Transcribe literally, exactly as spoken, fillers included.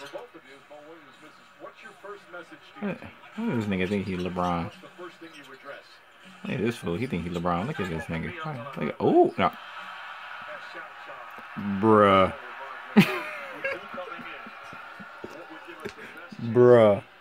Look at this nigga think he LeBron. Look at this fool. He think he LeBron. Look at this nigga. Look at, oh, no. Bruh. Bruh.